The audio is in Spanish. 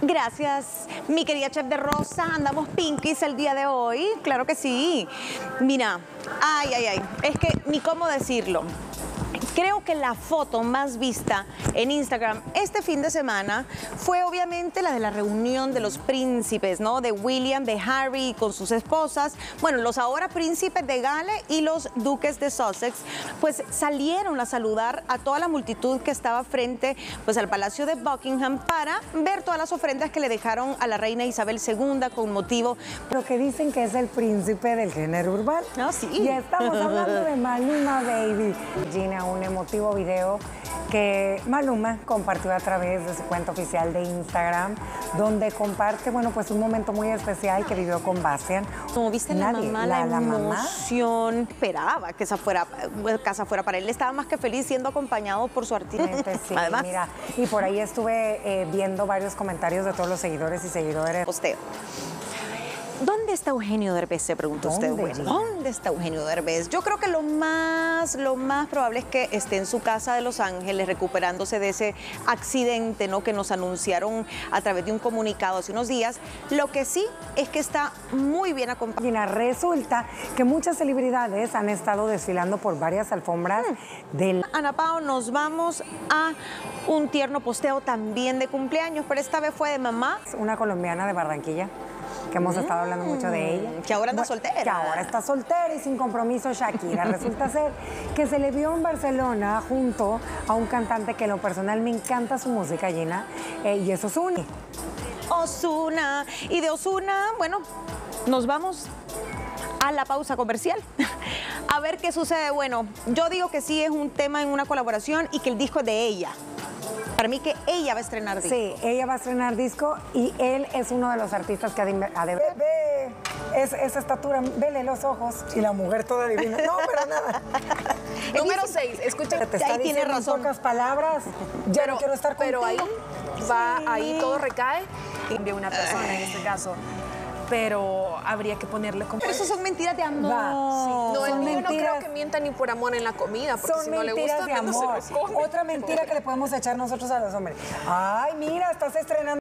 Gracias, mi querida chef de Rosa. Andamos pinkies el día de hoy. Claro que sí. Mira, es que ni cómo decirlo. Creo que la foto más vista en Instagram este fin de semana fue obviamente la de la reunión de los príncipes, ¿no? De William, de Harry con sus esposas. Bueno, los ahora príncipes de Gales y los duques de Sussex, pues salieron a saludar a toda la multitud que estaba frente pues al Palacio de Buckingham para ver todas las ofrendas que le dejaron a la reina Isabel II con motivo. Lo que dicen que es el príncipe del género urbano. No, sí. Y estamos hablando de Maluma Baby. Gina, un emotivo video que Maluma compartió a través de su cuenta oficial de Instagram, donde comparte, bueno, pues un momento muy especial que vivió con Bastian. Como viste la mamá, la emoción, esperaba que esa casa fuera para él. Estaba más que feliz siendo acompañado por su artista. Sí, además. Mira, y por ahí estuve viendo varios comentarios de todos los seguidores y seguidores. Posteo. ¿Dónde está Eugenio Derbez? Se preguntó usted. Bueno, ¿dónde está Eugenio Derbez? Yo creo que lo más probable es que esté en su casa de Los Ángeles recuperándose de ese accidente, ¿no? Que nos anunciaron a través de un comunicado hace unos días. Lo que sí es que está muy bien acompañado. Resulta que muchas celebridades han estado desfilando por varias alfombras del... Ana Pao, nos vamos a un tierno posteo también de cumpleaños, pero esta vez fue de mamá. Una colombiana de Barranquilla, que hemos estado hablando mucho de ella. Que ahora anda soltera. Que ahora está soltera y sin compromiso, Shakira. Resulta ser que se le vio en Barcelona junto a un cantante que en lo personal me encanta su música, Gina, y es Ozuna. Ozuna. Y de Ozuna, bueno, nos vamos a la pausa comercial. A ver qué sucede. Bueno, yo digo que sí es un tema en una colaboración y que el disco es de ella. Para mí que ella va a estrenar disco. Sí, ella va a estrenar disco y él es uno de los artistas que ha de... Ve esa estatura, vele los ojos. Y la mujer toda divina. No, pero nada. Número 6, escucha. Te está ahí tiene razón. En pocas palabras, ya no quiero estar contigo. Pero ahí todo recae de una persona en este caso. Pero habría que ponerle como... Pero eso son mentiras de amor. Sí. No, el niño no creo mentiras. que mienta ni por amor en la comida, porque Son si no le mentiras gusta, de no se amor. lo come. Otra mentira que le podemos echar nosotros a los hombres. Ay, mira, estás estrenando